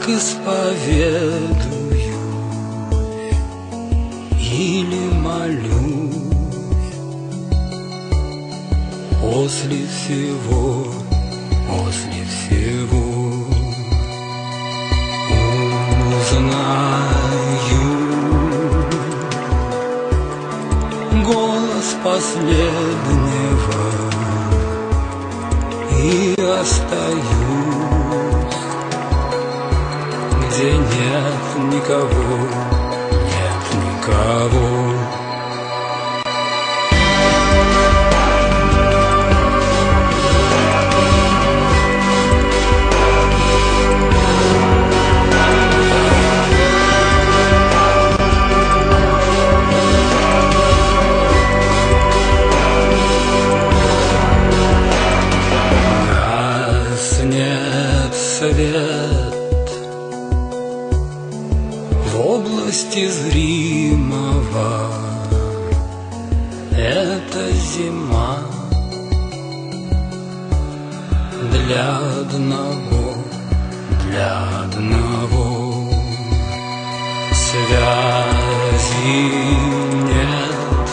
исповедую или молюсь после всего узнаю голос последнего и остаюсь, где нет никого. Гаснет свет в области зримого. Это зима для одного. Связи нет,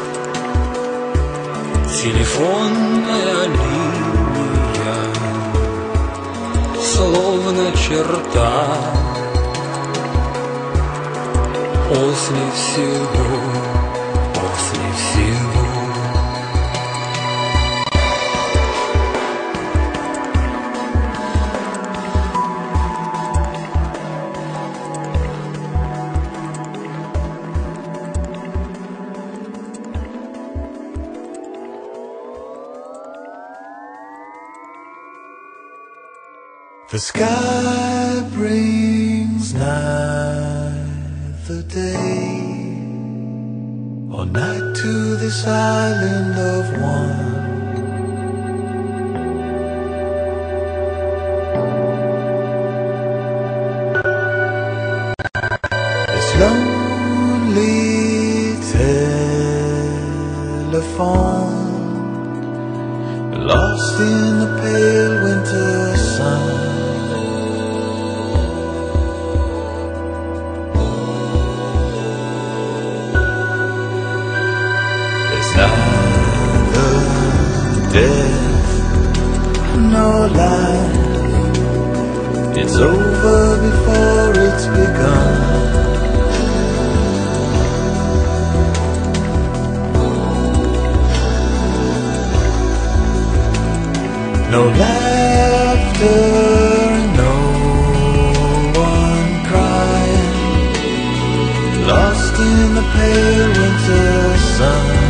телефонная линия словно черта. После всего The sky brings neither day or night to this island of one. This lonely telephone, lost in the pale winter sun. Neither death nor life, it's over before it's begun. No laughter, no one crying, lost in the pale winter sun.